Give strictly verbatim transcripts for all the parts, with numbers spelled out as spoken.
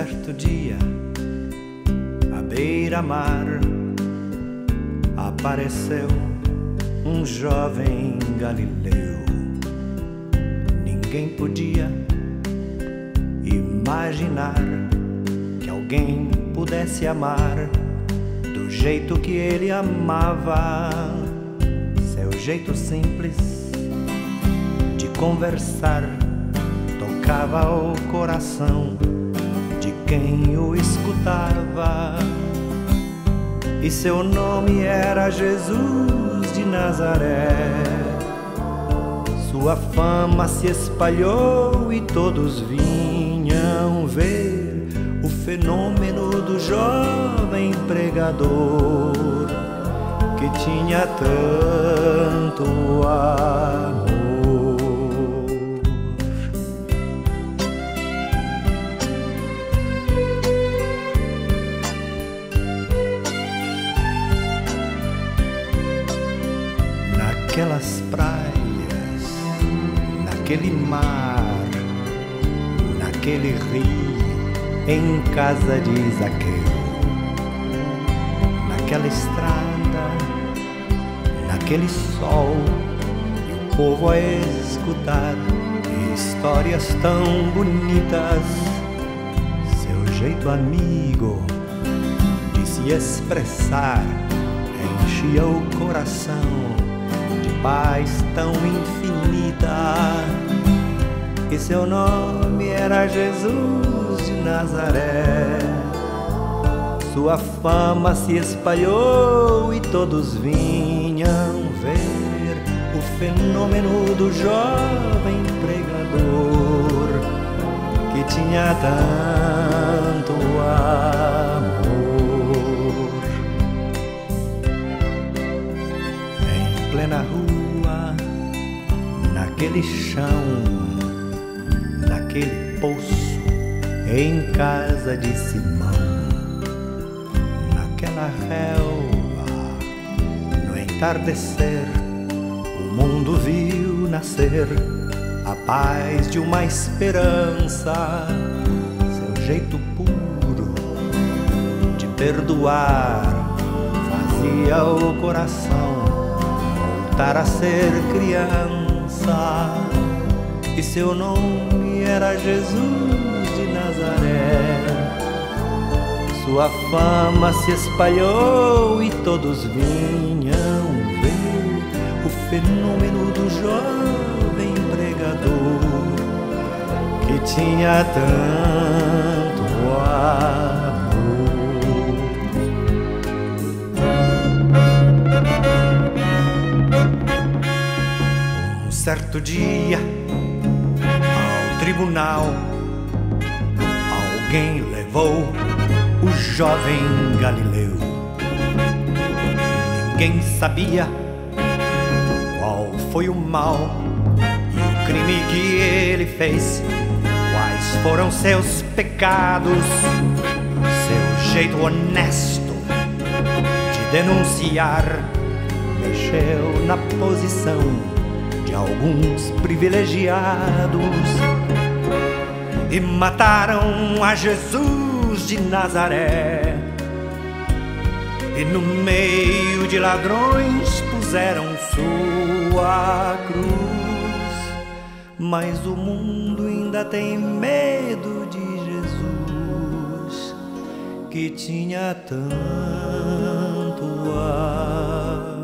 certo dia, à beira-mar, apareceu um jovem galileu. Ninguém podia imaginar que alguém pudesse amar do jeito que ele amava. Seu jeito simples de conversar tocava o coração de quem o escutava. E seu nome era Jesus de Nazaré. Sua fama se espalhou e todos vinham ver o fenômeno do jovem pregador que tinha tanto amor. Naquelas praias, naquele mar, naquele rio, em casa de Zaqueu, naquela estrada, naquele sol, e o povo a escutar histórias tão bonitas. Seu jeito amigo de se expressar enchia o coração de paz tão infinita. E seu nome era Jesus de Nazaré. Sua fama se espalhou e todos vinham ver o fenômeno do jovem pregador que tinha tanto amor. Em plena rua, naquele chão, naquele poço, em casa de Simão, naquela relva, no entardecer, o mundo viu nascer a paz de uma esperança. Seu jeito puro de perdoar fazia o coração voltar a ser criança. E seu nome era Jesus de Nazaré. Sua fama se espalhou e todos vinham ver o fenômeno do jovem pregador que tinha tanto amor. Um certo dia, tribunal, alguém levou o jovem Galileu. Ninguém sabia qual foi o mal e o crime que ele fez, quais foram seus pecados. Seu jeito honesto de denunciar mexeu na posição de alguns privilegiados e mataram a Jesus de Nazaré. E no meio de ladrões puseram sua cruz. Mas o mundo ainda tem medo de Jesus, que tinha tanto amor.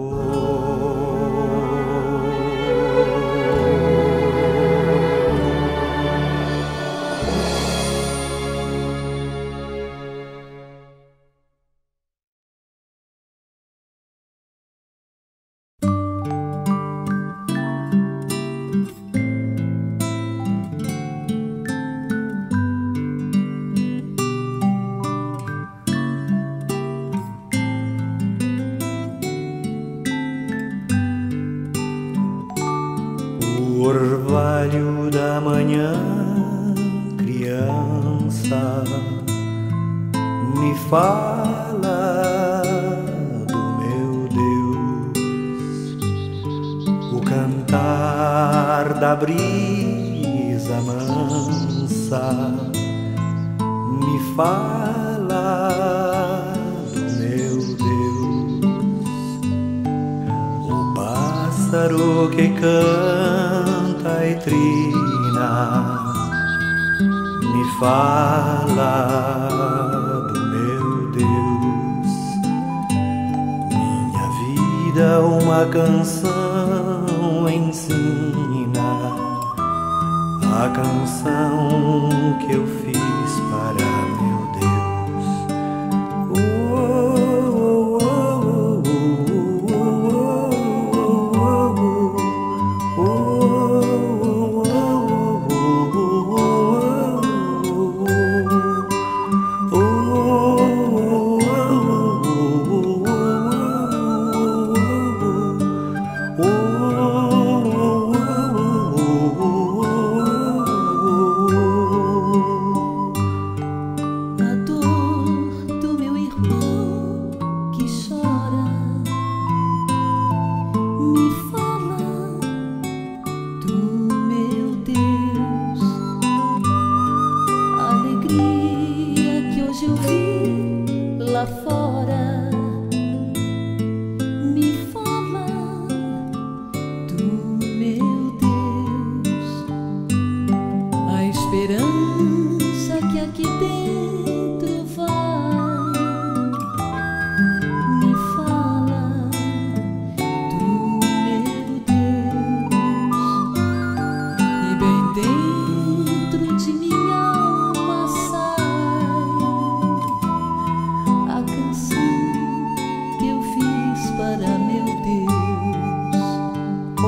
Orvalho da manhã, criança, me fala do meu Deus. O cantar da brisa mansa fala do meu Deus. O pássaro que canta e trina me fala do meu Deus. Minha vida uma canção ensina, a canção que eu fiz para meu Deus. Oh, oh, oh, oh, oh, lá fora, me fala do meu Deus. A esperança que aqui dentro vai me fala do meu Deus. E bem dentro de minha alma sai a canção que eu fiz para meu Deus. oh,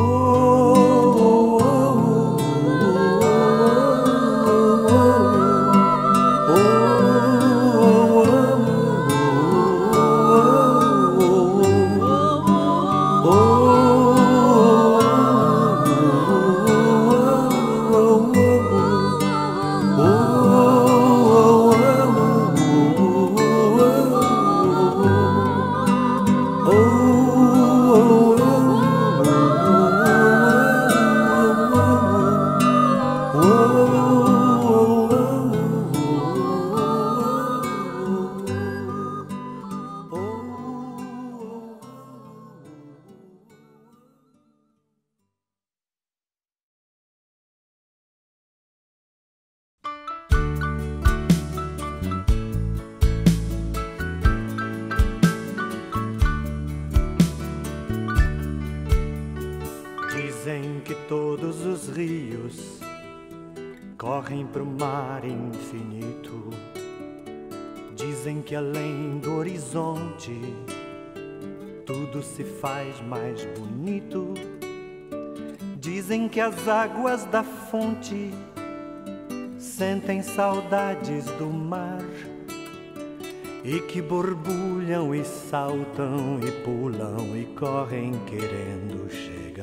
Dizem que todos os rios correm pro mar infinito. Dizem que além do horizonte tudo se faz mais bonito. Dizem que as águas da fonte sentem saudades do mar e que borbulham e saltam e pulam e correm querendo chegar.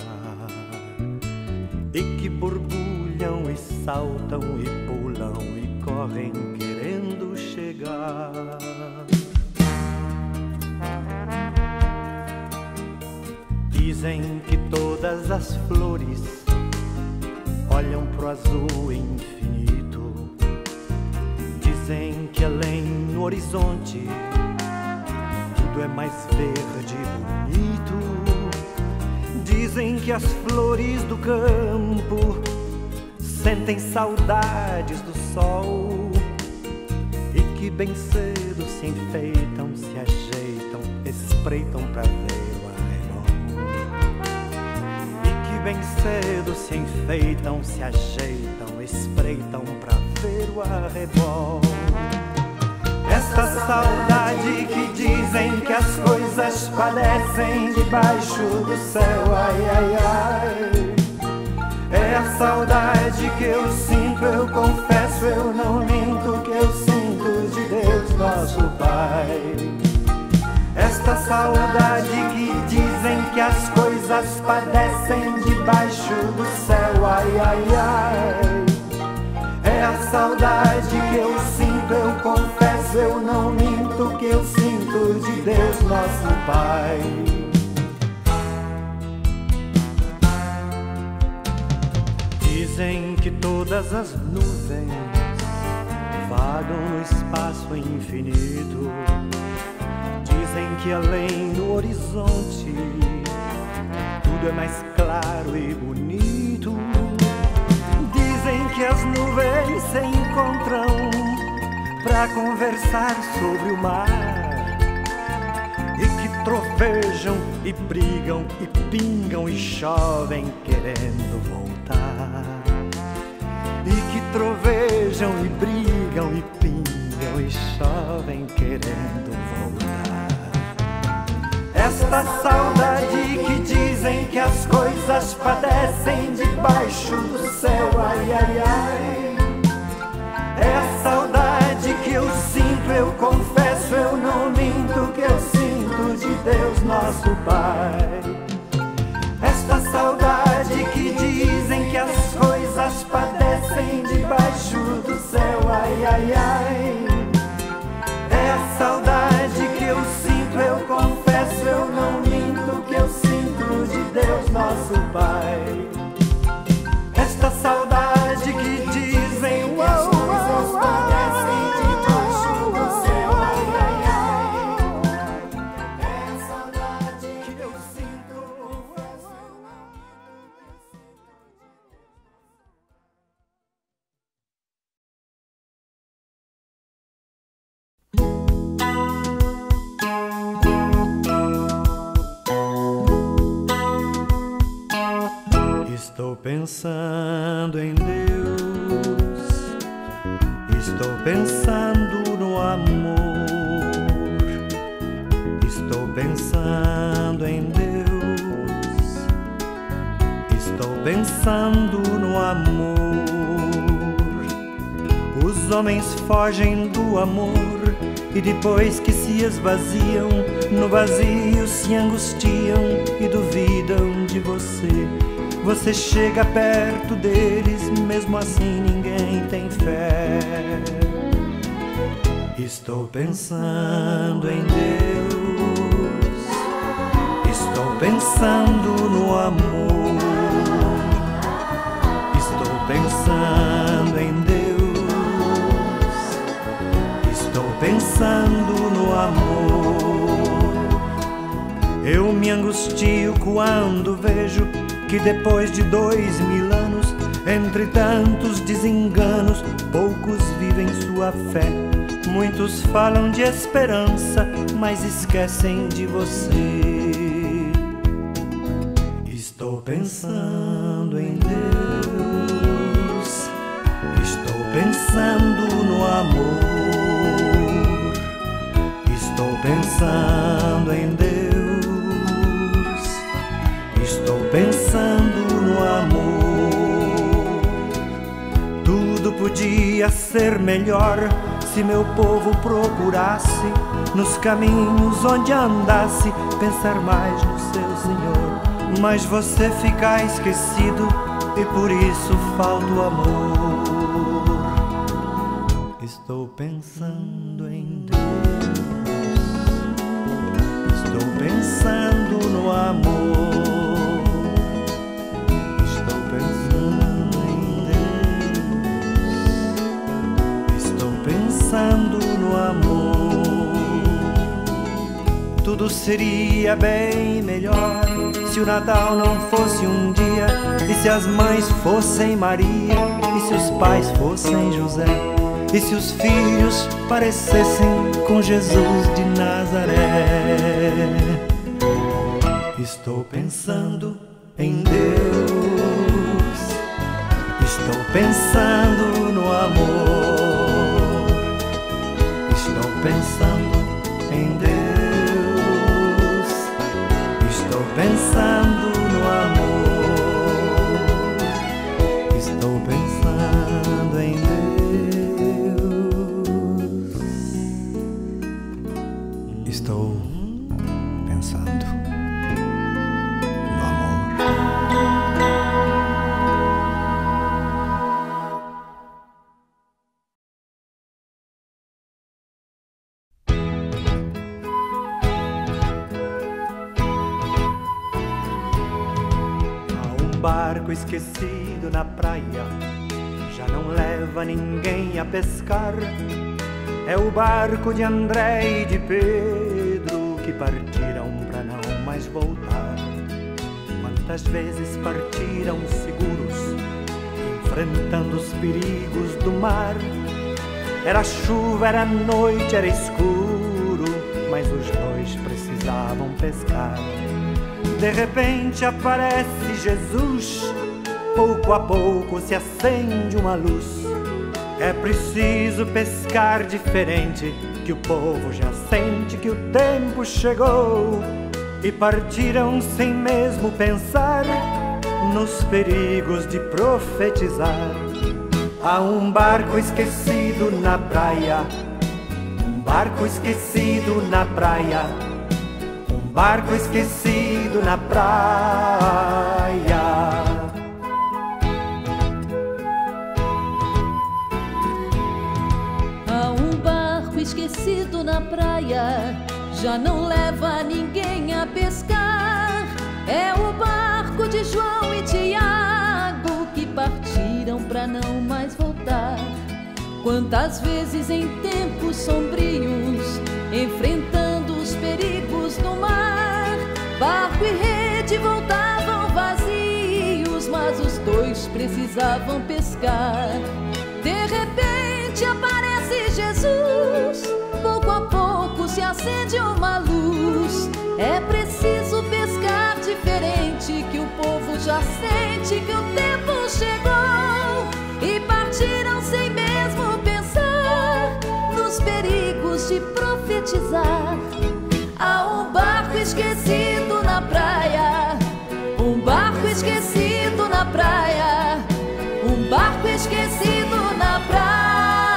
E que borbulham e saltam e pulam e correm querendo chegar. Dizem que todas as flores olham pro azul infinito. Dizem que além no horizonte tudo é mais verde e bonito. Dizem que as flores do campo sentem saudades do sol e que bem cedo se enfeitam, se ajeitam, espreitam pra ver o arrebol. E que bem cedo se enfeitam, se ajeitam, espreitam pra ver o arrebol. Esta saudade que dizem que as coisas padecem debaixo do céu, ai, ai, ai. É a saudade que eu sinto, eu confesso, eu não minto, que eu sinto de Deus nosso Pai. Esta saudade que dizem que as coisas padecem debaixo do céu, ai, ai, ai. É a saudade que eu sinto, eu confesso, eu não minto, que eu sinto de Deus nosso Pai. Dizem que todas as nuvens vagam no espaço infinito. Dizem que além do horizonte tudo é mais claro e bonito. Dizem que as nuvens se encontram pra conversar sobre o mar, e que trovejam e brigam e pingam e chovem querendo voltar. E que trovejam e brigam e pingam e chovem querendo voltar. Esta saudade que dizem que as coisas padecem debaixo do céu, ai, ai, ai. É a saudade que eu sinto, eu confesso, eu não minto, que eu sinto de Deus nosso Pai. Esta saudade que dizem que as coisas padecem debaixo do céu, ai, ai, ai. É a saudade que eu sinto, eu confesso, eu não minto, que eu sinto de Deus nosso Pai. Esta saudade que dizem que as coisas padecem debaixo do céu, ai, ai, ai. É a saudade que eu sinto, confesso, eu não minto. Estou pensando em Deus, estou pensando no amor. Estou pensando em Deus, estou pensando no amor. Os homens fogem do amor e depois que se esvaziam, no vazio se angustiam e duvidam de você. Você chega perto deles, mesmo assim ninguém tem fé. Estou pensando em Deus, estou pensando no amor. Estou pensando em Deus, estou pensando no amor. Eu me angustio quando vejo que depois de dois mil anos, entre tantos desenganos, poucos vivem sua fé. Muitos falam de esperança, mas esquecem de você. Estou pensando em Deus, estou pensando no amor. Estou pensando em Deus, estou pensando no amor. Tudo podia ser melhor se meu povo procurasse, nos caminhos onde andasse, pensar mais no seu Senhor. Mas você fica esquecido e por isso falta o amor. Estou pensando em Deus, estou pensando no amor. Pensando no amor. Tudo seria bem melhor se o Natal não fosse um dia, e se as mães fossem Maria, e se os pais fossem José, e se os filhos parecessem com Jesus de Nazaré. Estou pensando em Deus, estou pensando no amor. Estou pensando em Deus, estou pensando no amor. Estou pensando em Deus, estou pensando no amor. Barco esquecido na praia, já já não leva ninguém a pescar. É o barco de André e de Pedro que partiram pra não mais voltar. Quantas vezes partiram seguros, enfrentando os perigos do mar. Era chuva, era noite, era escuro, mas os dois precisavam pescar. De repente aparece Jesus, pouco a pouco se acende uma luz. É preciso pescar diferente, que o povo já sente que o tempo chegou. E partiram sem mesmo pensar nos perigos de profetizar. Há um barco esquecido na praia, um barco esquecido na praia, um barco esquecido na praia. Há um barco esquecido na praia, já não leva ninguém a pescar. É o barco de João e Tiago que partiram pra não mais voltar. Quantas vezes em tempos sombrios, enfrentando os perigos do mar, barco e rede voltavam vazios, mas os dois precisavam pescar. De repente aparece Jesus, pouco a pouco se acende uma luz. É preciso pescar diferente, que o povo já sente que o tempo chegou. E partiram sem mesmo pensar nos perigos de profetizar. Há um barco esquecido na praia, um barco esquecido na praia, um barco esquecido na praia.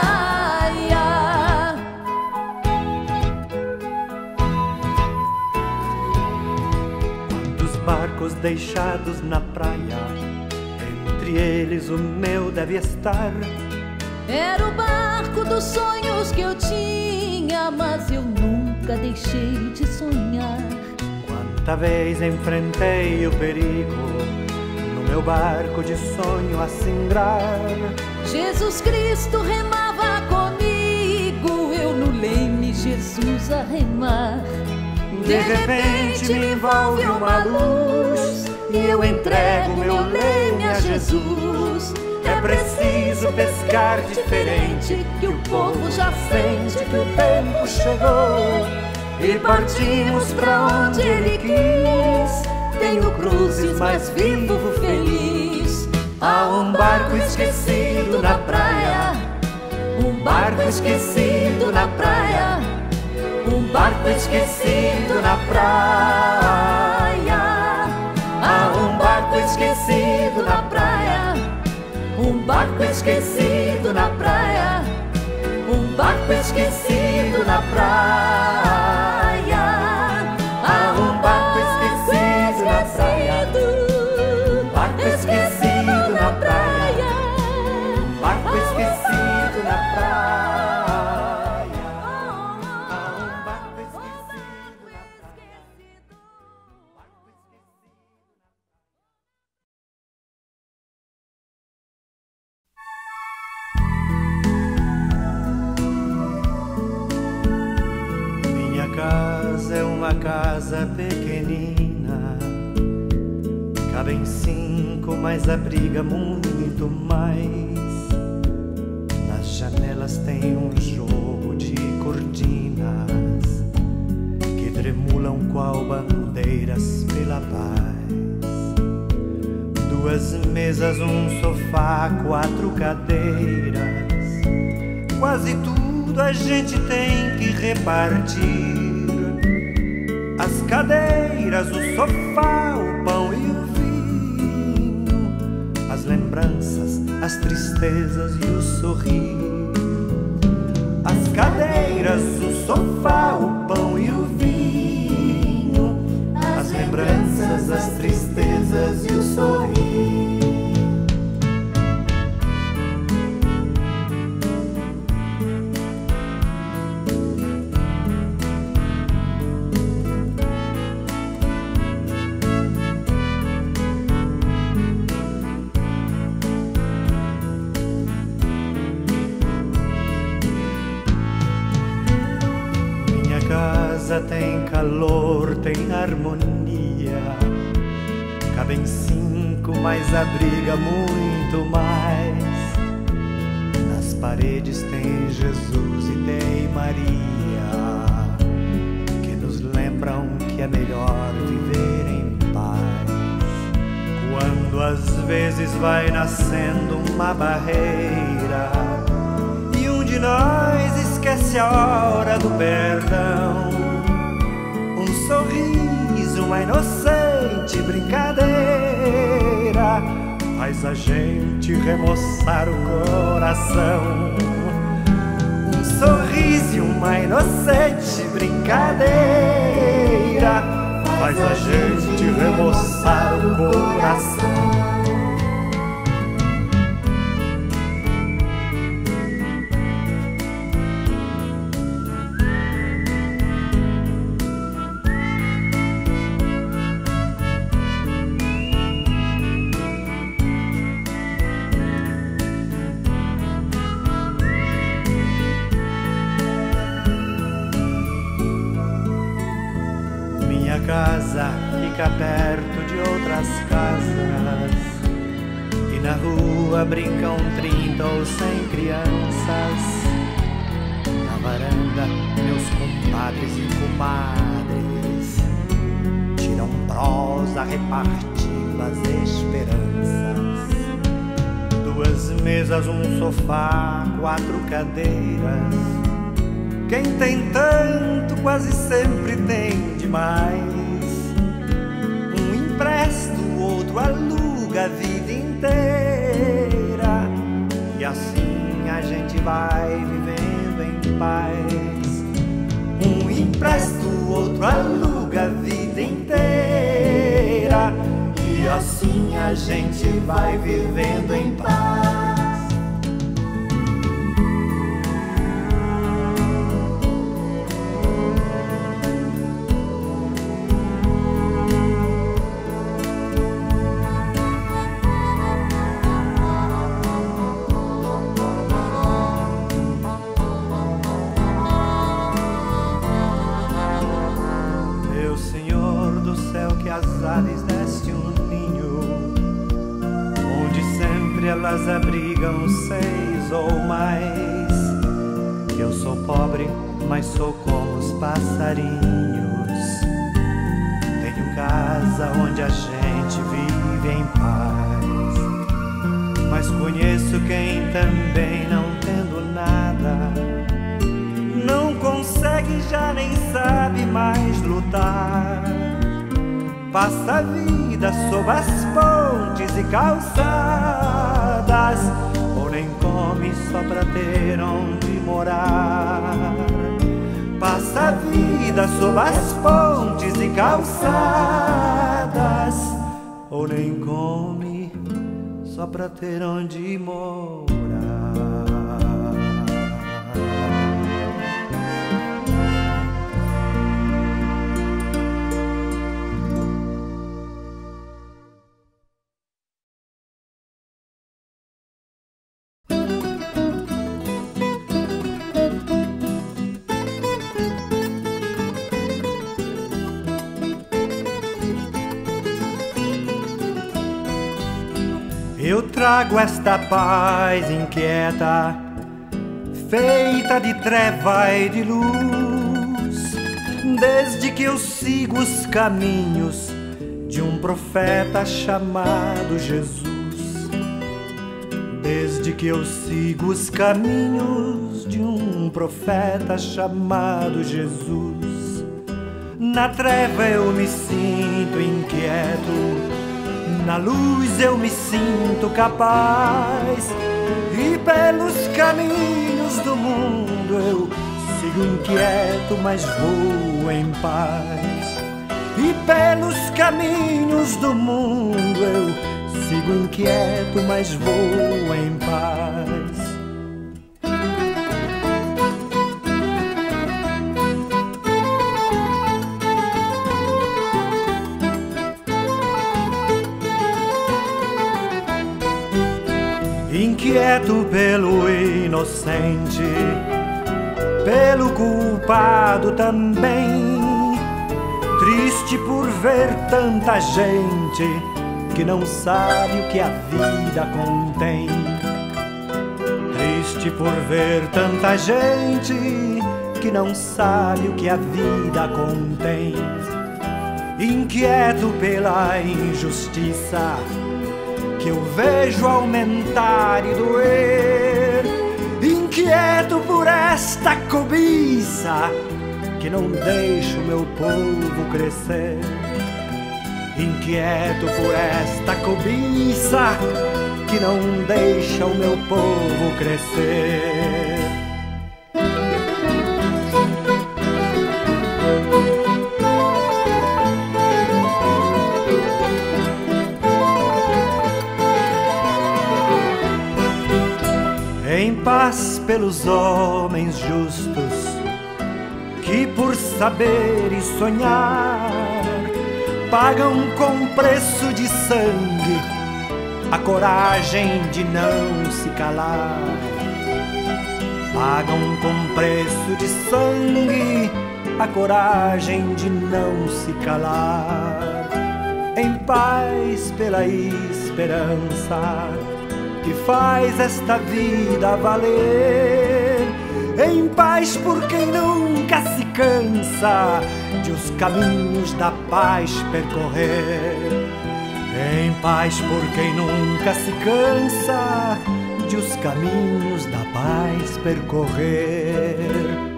Quantos barcos deixados na praia, entre eles o meu deve estar. Era o barco dos sonhos que eu tinha, mas eu nunca deixei de sonhar. Quanta vez enfrentei o perigo no meu barco de sonho a singrar. Jesus Cristo remava comigo, eu no leme, Jesus a remar. De repente me envolve uma luz e eu entrego meu leme a Jesus. É preciso pescar diferente, que o povo já sente que o tempo chegou. E partimos pra onde Ele quis. Tenho cruzes, mas vivo feliz. Há um barco esquecido na praia, um barco esquecido na praia, um barco esquecido na praia. Há um barco esquecido na praia, um barco esquecido na praia, um barco esquecido na praia. Há um barco esquecido na praia, um barco esquecido na praia, um barco esquecido na praia. Há um barco esquecido na praia. Minha casa é uma casa pequenina, cabem cinco, mas abriga muito mais. Nas janelas tem um jogo de cortinas que tremulam qual bandeiras pela paz. Duas mesas, um sofá, quatro cadeiras, quase tudo a gente tem que repartir. As cadeiras, o sofá, o pão e o vinho, as lembranças, as tristezas e o sorrir. As cadeiras, o sofá, o pão e o vinho, as lembranças, as tristezas e o sorrir. tem calor, tem harmonia. Cabem cinco, mas abriga muito mais. Nas paredes tem Jesus e tem Maria, que nos lembram que é melhor viver em paz. Quando às vezes vai nascendo uma barreira e um de nós esquece a hora do perdão, um sorriso, uma inocente brincadeira faz a gente remoçar o coração. Um sorriso e uma inocente brincadeira faz a gente remoçar o coração. Minha casa fica perto de outras casas e na rua brincam trinta ou cem crianças. Na varanda meus compadres e comadres tiram prosa repartindo as esperanças. Duas mesas, um sofá, quatro cadeiras. Quem tem tanto quase sempre tem demais. Um empresta, o outro aluga a vida inteira, e assim a gente vai vivendo em paz. Um empresta, o outro aluga a vida inteira, e assim a gente vai vivendo em paz. As aves deste um ninho, onde sempre elas abrigam seis ou mais. Eu sou pobre, mas sou como os passarinhos. Tenho casa onde a gente vive em paz. Mas conheço quem também, não tendo nada, não consegue, já nem sabe mais lutar. Passa a vida sob as pontes e calçadas, ou nem come só pra ter onde morar. Passa a vida sob as pontes e calçadas, ou nem come só pra ter onde morar. Eu trago esta paz inquieta, feita de treva e de luz, desde que eu sigo os caminhos de um profeta chamado Jesus. Desde que eu sigo os caminhos de um profeta chamado Jesus. Na treva eu me sinto inquieto, na luz eu me sinto capaz, e pelos caminhos do mundo eu sigo inquieto, mas vou em paz. E pelos caminhos do mundo eu sigo inquieto, mas vou em paz. Inquieto pelo inocente, pelo culpado também, Triste por ver tanta gente que não sabe o que a vida contém. Triste por ver tanta gente que não sabe o que a vida contém. Inquieto pela injustiça que eu vejo aumentar e doer. Inquieto por esta cobiça que não deixa o meu povo crescer. Inquieto por esta cobiça que não deixa o meu povo crescer. Em paz pelos homens justos que por saber e sonhar pagam com preço de sangue a coragem de não se calar. Pagam com preço de sangue a coragem de não se calar. Em paz pela esperança que faz esta vida valer. Em paz por quem nunca se cansa de os caminhos da paz percorrer. Em paz por quem nunca se cansa de os caminhos da paz percorrer.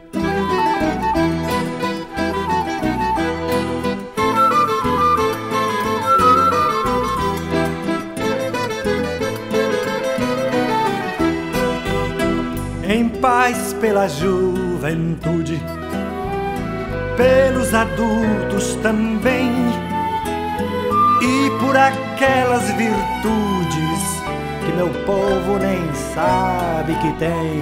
Em paz pela juventude, pelos adultos também, e por aquelas virtudes que meu povo nem sabe que tem.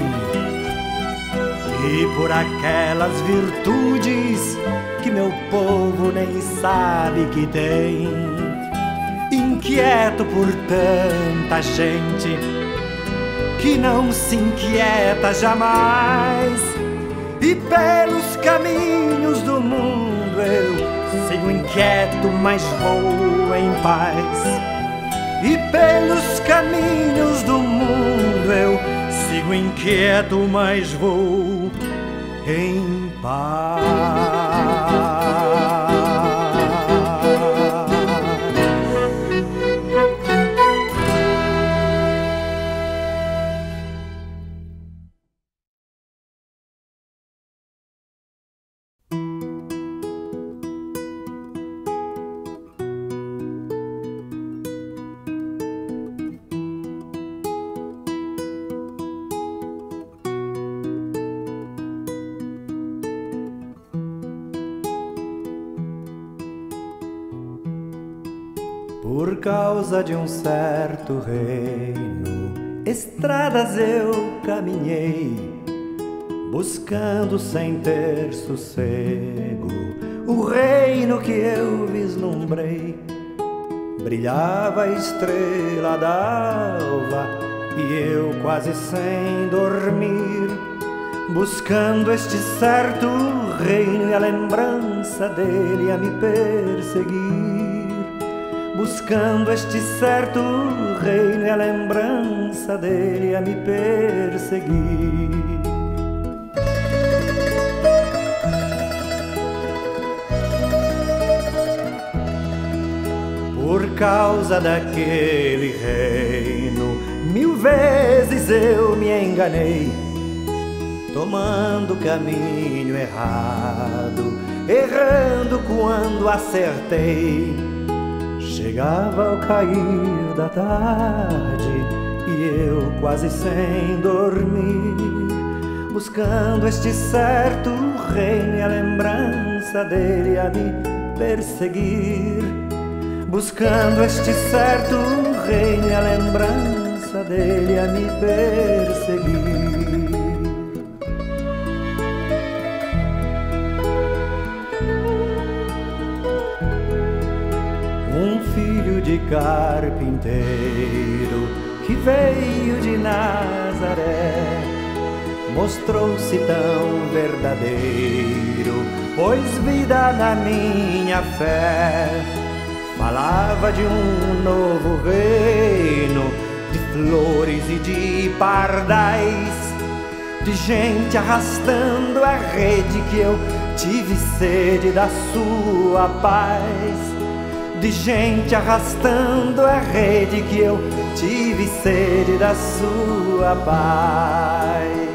E por aquelas virtudes que meu povo nem sabe que tem. Inquieto por tanta gente que não se inquieta jamais, e pelos caminhos do mundo eu sigo inquieto, mas vou em paz. E pelos caminhos do mundo eu sigo inquieto, mas vou em paz. Por causa de um certo reino, estradas eu caminhei, buscando sem ter sossego o reino que eu vislumbrei. Brilhava a estrela d'alva e eu quase sem dormir, buscando este certo reino e a lembrança dele a me perseguir. Buscando este certo reino e a lembrança dele a me perseguir. Por causa daquele reino, mil vezes eu me enganei, tomando caminho errado, errando quando acertei. Chegava ao cair da tarde e eu quase sem dormir, buscando este certo reino e a lembrança dele a me perseguir. Buscando este certo reino e a lembrança dele a me perseguir. Um filho de carpinteiro que veio de Nazaré mostrou-se tão verdadeiro pôs vida na minha fé. Falava de um novo reino, de flores e de pardais, de gente arrastando a rede que eu tive sede da sua paz. De gente arrastando a rede que eu tive sede da sua paz.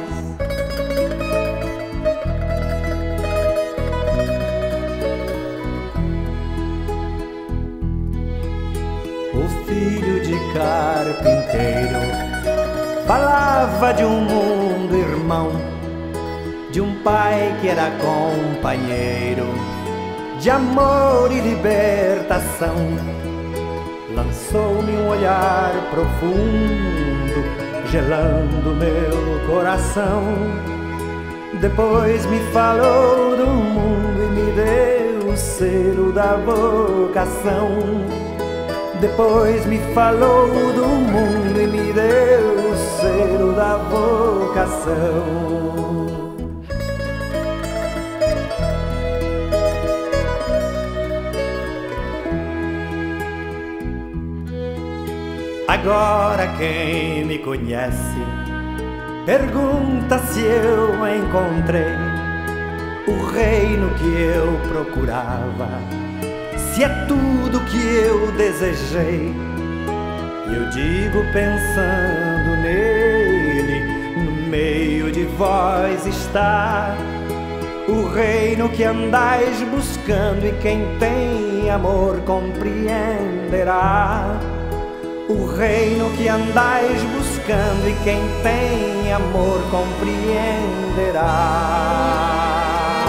O filho de carpinteiro falava de um mundo irmão, de um pai que era companheiro, de amor e libertação. Lançou-me um olhar profundo, gelando meu coração. Depois me falou do mundo e me deu o selo da vocação. Depois me falou do mundo e me deu o selo da vocação. Agora quem me conhece pergunta se eu encontrei o reino que eu procurava, se é tudo que eu desejei. E eu digo pensando nele, no meio de vós está o reino que andais buscando, e quem tem amor compreenderá. O reino que andais buscando, e quem tem amor compreenderá.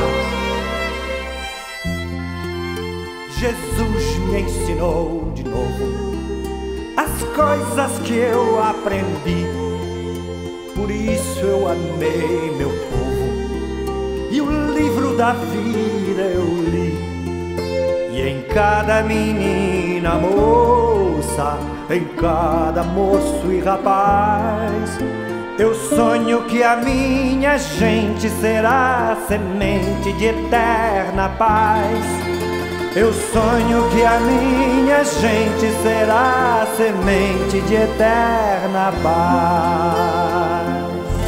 Jesus me ensinou de novo as coisas que eu aprendi, por isso eu amei meu povo e o livro da vida eu li. E em cada menina moça, em cada moço e rapaz, eu sonho que a minha gente será semente de eterna paz. Eu sonho que a minha gente será semente de eterna paz.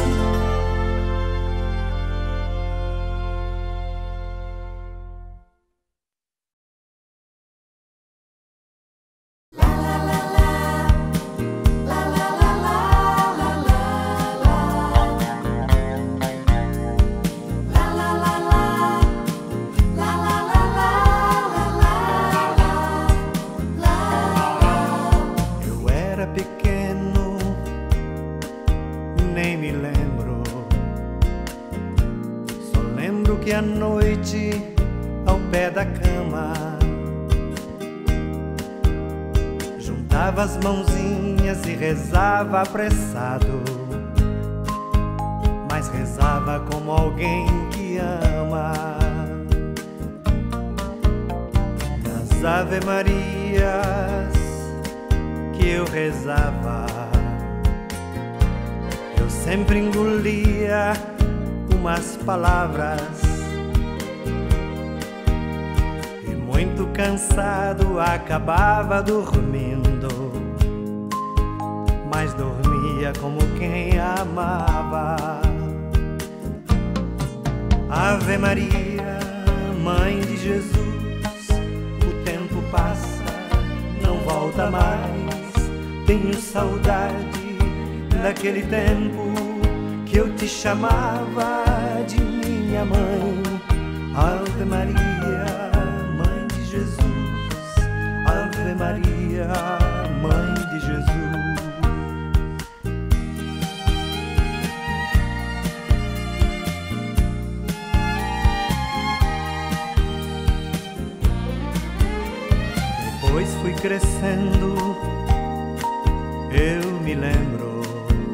Que à noite, ao pé da cama, juntava as mãozinhas e rezava apressado, mas rezava como alguém que ama. Nas Ave Marias que eu rezava, eu sempre engolia umas palavras, muito cansado acabava dormindo, mas dormia como quem amava. Ave Maria, Mãe de Jesus, o tempo passa, não volta mais. Tenho saudade daquele tempo que eu te chamava de minha mãe. Ave Maria, Jesus, Ave Maria, Mãe de Jesus. Depois fui crescendo, eu me lembro,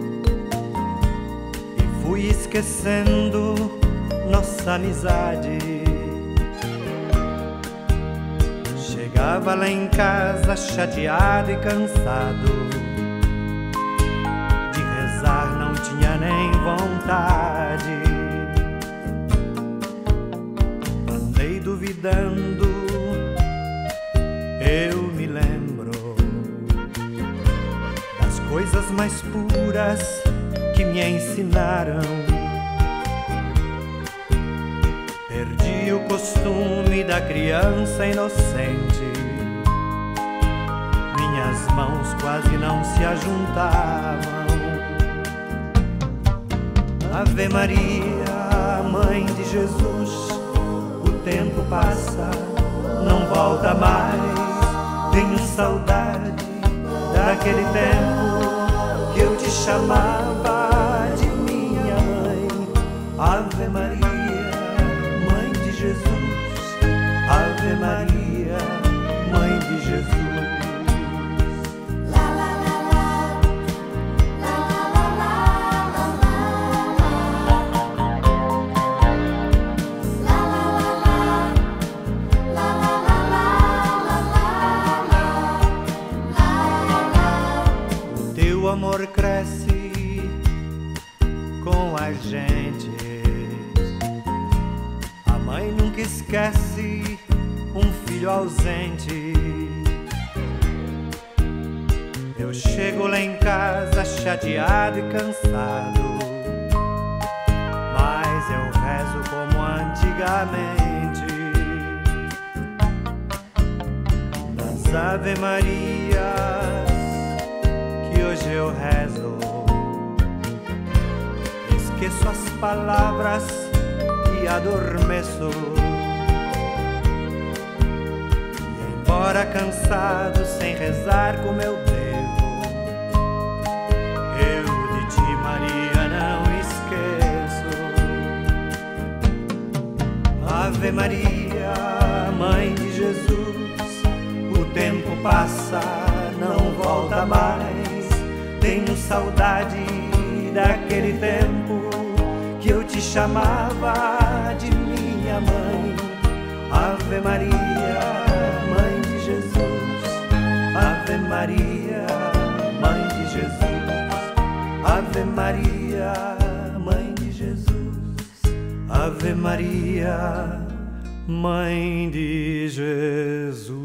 e fui esquecendo nossa amizade. Chegava lá em casa chateado e cansado, de rezar não tinha nem vontade. recordando, eu me lembro das coisas mais puras que me ensinaram. Perdi o costume da criança inocente, minhas mãos quase não se ajuntavam. Ave Maria, Mãe de Jesus, o tempo passa, não volta mais. Tenho saudade daquele tempo que eu te chamava de minha mãe. Ave Maria, Mãe de Jesus, Ave Maria, Mãe de Jesus. O amor cresce com a gente, a mãe nunca esquece um filho ausente. Eu chego lá em casa chateado e cansado, mas eu rezo como antigamente. Das Ave Marias que hoje eu rezo, esqueço as palavras e adormeço. E embora cansado, sem rezar como eu devo, eu de ti, Maria, não esqueço. Ave Maria, Mãe de Jesus, o tempo passa, não volta mais. Tenho saudade daquele tempo que eu te chamava de minha mãe. Ave Maria, Mãe de Jesus, Ave Maria, Mãe de Jesus, Ave Maria, Mãe de Jesus, Ave Maria, Mãe de Jesus.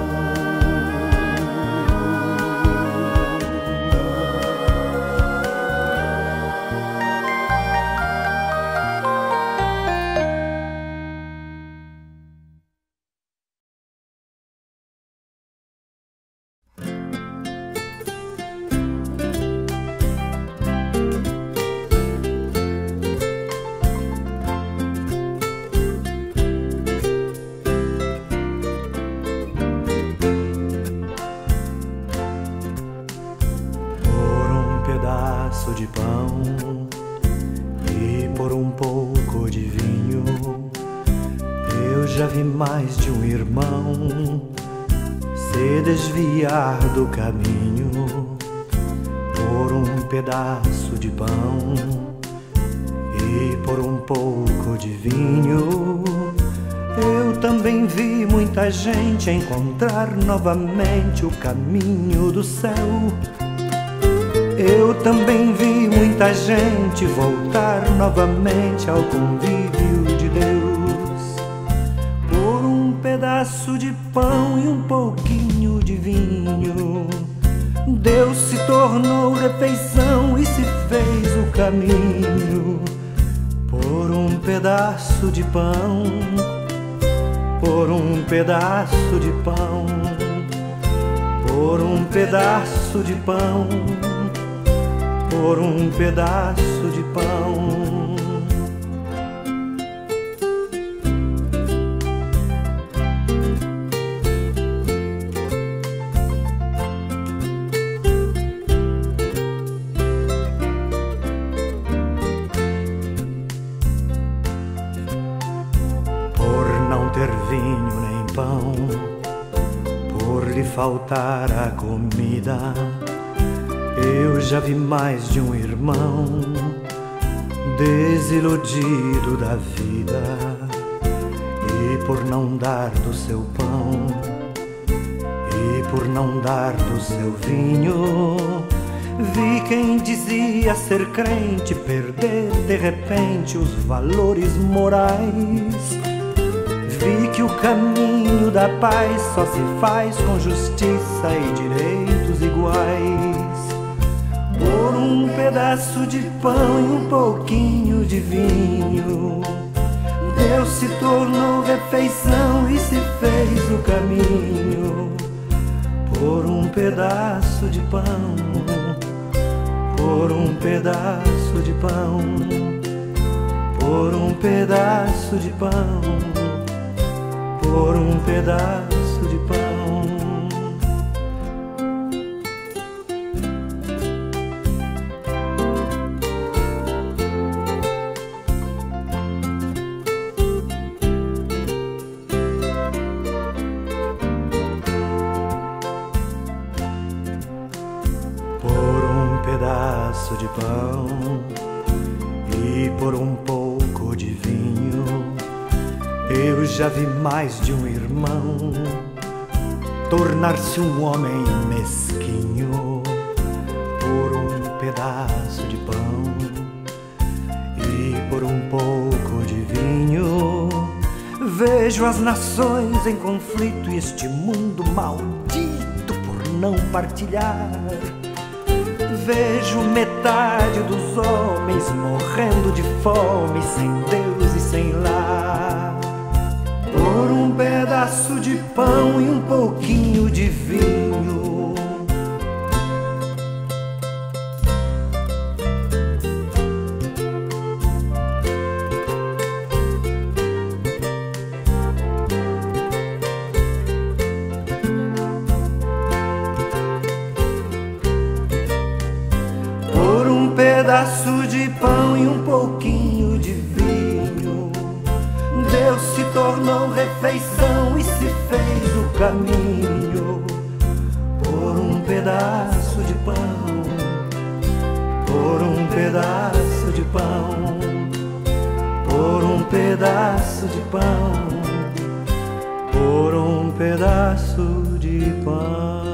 De pão e por um pouco de vinho, eu já vi mais de um irmão se desviar do caminho. Por um pedaço de pão e por um pouco de vinho, eu também vi muita gente encontrar novamente o caminho do céu. Eu também vi muita gente voltar novamente ao convívio de Deus. Por um pedaço de pão e um pouquinho de vinho, Deus se tornou refeição e se fez o caminho. Por um pedaço de pão, por um pedaço de pão, por um pedaço de pão, por um pedaço de pão. Por não ter vinho nem pão, por lhe faltar a comida, eu já vi mais de um irmão desiludido da vida. E por não dar do seu pão, e por não dar do seu vinho, vi quem dizia ser crente perder de repente os valores morais. vi que o caminho da paz só se faz com justiça e direitos iguais. Por um pedaço de pão e um pouquinho de vinho, Deus se tornou refeição e se fez o caminho. Por um pedaço de pão, por um pedaço de pão, por um pedaço de pão, por um pedaço de pão. Pedaço de pão e por um pouco de vinho, eu já vi mais de um irmão tornar-se um homem mesquinho. Por um pedaço de pão e por um pouco de vinho, vejo as nações em conflito e este mundo maldito por não partilhar. Vejo metade dos homens morrendo de fome, sem Deus e sem lar. Por um pedaço de pão e um pouquinho de vinho, pedaço de pão e um pouquinho de vinho, Deus se tornou refeição e se fez o caminho. Por um pedaço de pão, por um pedaço de pão, por um pedaço de pão, por um pedaço de pão.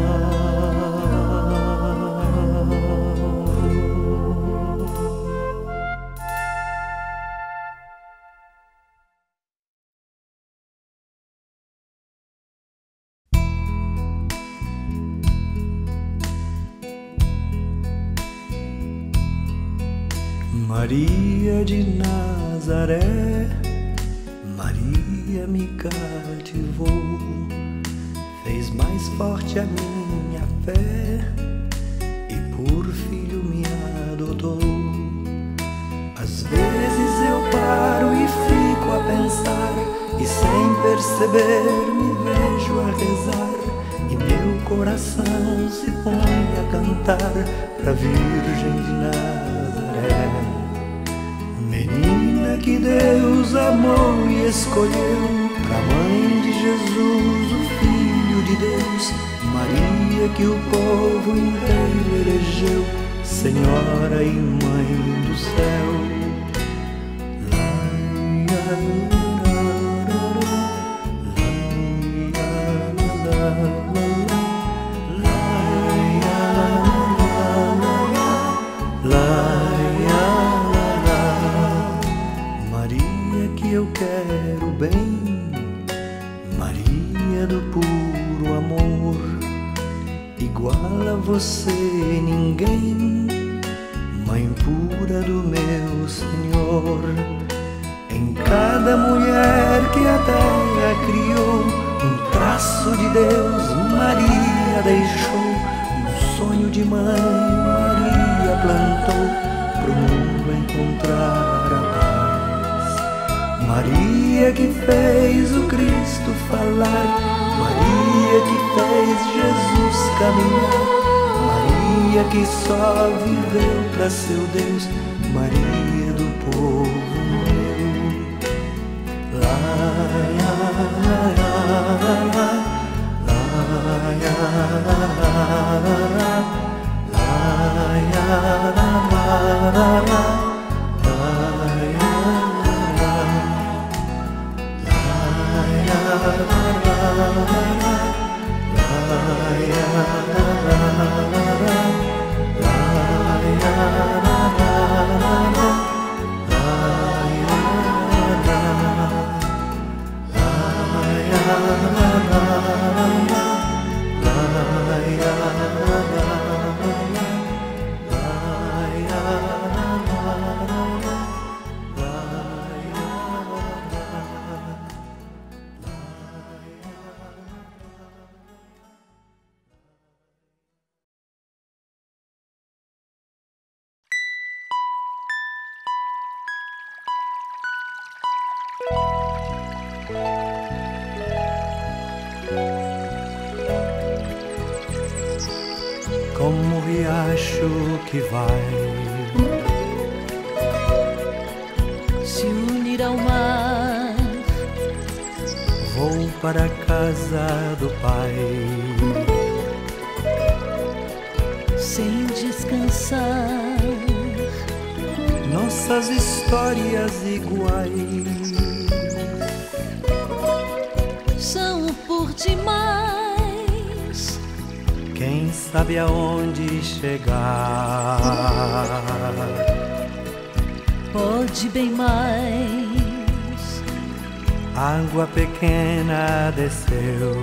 Maria de Nazaré, Maria me cativou, fez mais forte a minha fé e por filho me adotou. Às vezes eu paro e fico a pensar, e sem perceber me vejo a rezar, e meu coração se põe a cantar pra Virgem de Nazaré. Menina que Deus amou e escolheu pra mãe de Jesus, o Filho de Deus. Maria que o povo inteiro elegeu, Senhora e Mãe do céu. Eu quero bem, Maria do puro amor, igual a você ninguém, Mãe pura do meu Senhor. Em cada mulher que a terra criou, um traço de Deus Maria deixou, um sonho de mãe Maria plantou, pro mundo encontrar a paz. Maria que fez o Cristo falar, Maria que fez Jesus caminhar, Maria que só viveu pra seu Deus, Maria do povo meu. Lá, lá, lá, lá, lá, lá, lá, lá. La Como o riacho que vai se unir ao mar, vou para a casa do Pai, sem descansar. Nossas histórias iguais são por demais. Quem sabe aonde chegar pode bem mais. Água pequena desceu,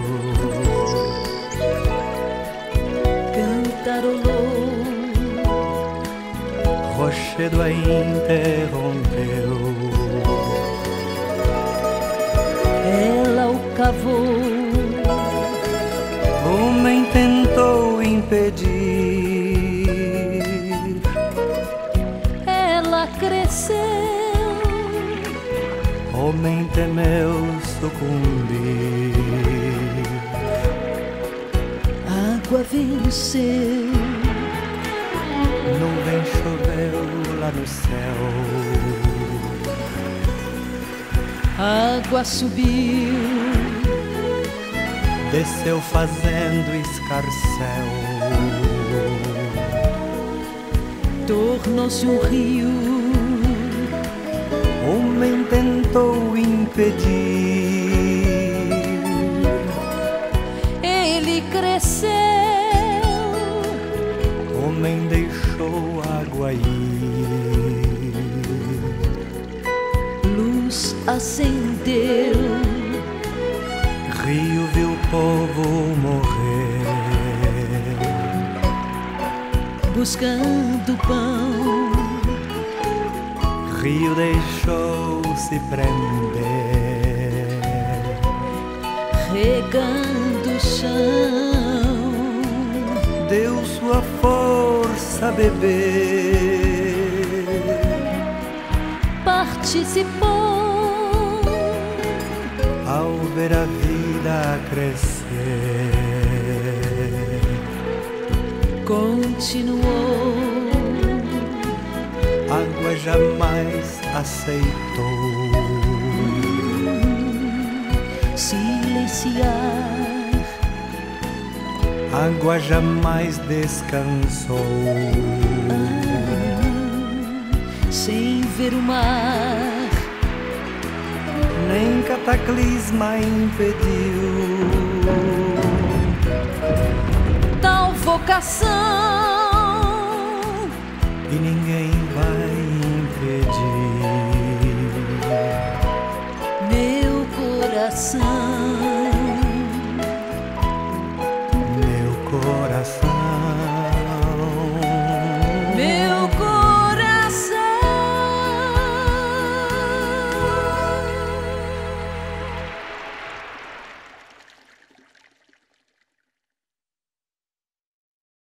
cantarolou, rochedo a interrompeu. Ela o cavou, homem tentou impedir, ela cresceu, homem temeu sucumbir. Água venceu, nuvem choveu lá no céu, água subiu, desceu fazendo escarcéu, tornou-se um rio, homem tentou impedir, ele cresceu, homem deixou água ir, luz acendeu, rio viu o povo morrer, buscando pão, rio deixou-se prender, regando o chão, deu sua força a beber, participou ao ver a vida crescer, continuou, água jamais aceitou, silenciar, água jamais descansou, sem ver o mar, nem cataclisma impediu. tal vocação